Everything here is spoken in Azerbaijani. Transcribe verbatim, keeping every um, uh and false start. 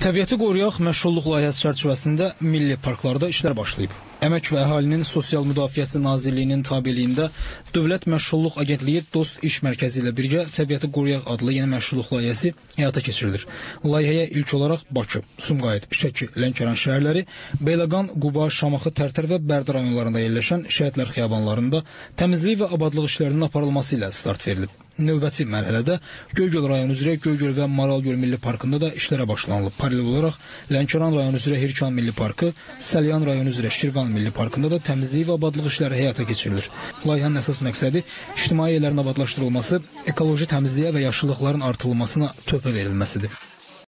Təbiəti qoruyaq məşğulluq layihəsi çərçivəsində milli parklarda işlər başlayıb. Əmək və Əhalinin Sosial Müdafiəsi Nazirliyinin tabeliyində Dövlət Məşğulluq Agentliyi Dost İş Mərkəzi ilə birgə Təbiəti qoruyaq adlı yeni məşğulluq layihəsi həyata keçirilir. Layihəyə ilk olaraq Bakı, Sumqayıt, Şəki, Lənkəran şəhərləri, Beyləqan, Quba, Şamaxı, Tərtər və Bərdə rayonlarında yerləşən şəhidlər xiyabanlarında təmizlik və abadlıq işlərinin aparılması ilə start verilib. Növbəti mərhələdə Göygöl rayonu üzrə Göygöl və Maralgöl Milli Parkında da işlərə başlanılıb. Paralel olaraq Lənkəran rayonu üzrə Hirkan Milli Parkı, Səlyan rayonu üzrə Şirvan Milli Parkında da təmizlik və abadlıq işləri həyata keçirilir. Layihənin əsas məqsədi ictimai yerlərin abadlaşdırılması, ekoloji təmizliyə və yaşıllıqların artırılmasına töhfə verilməsidir.